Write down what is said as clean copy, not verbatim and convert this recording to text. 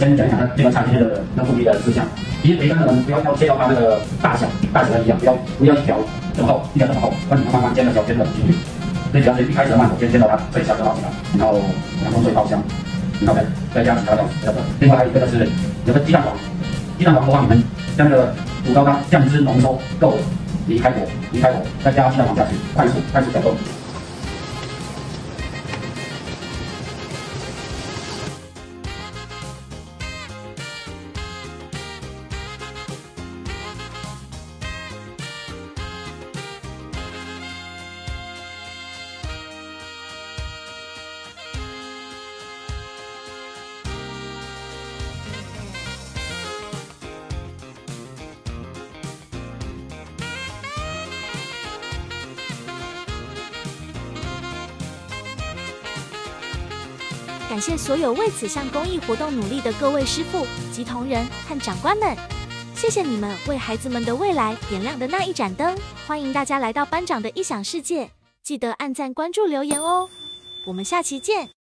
先讲一下这个产品的那注意的事项。第一，培根呢不要切到它那个大小一样，不要一条这么厚，一条这么厚，让你慢慢煎的时候煎的均匀。所以只要是一开始慢火煎到它最小就好起来，然后风水爆香，然后再加其他料。另外还有一个就是有个鸡蛋黄，鸡蛋黄的话，你们将那个煮到它酱汁浓缩够了，离开火，再加鸡蛋黄下去，快速搅动。 感谢所有为此项公益活动努力的各位师傅及同仁和长官们，谢谢你们为孩子们的未来点亮的那一盏灯。欢迎大家来到班长的异想世界，记得按赞、关注、留言哦。我们下期见。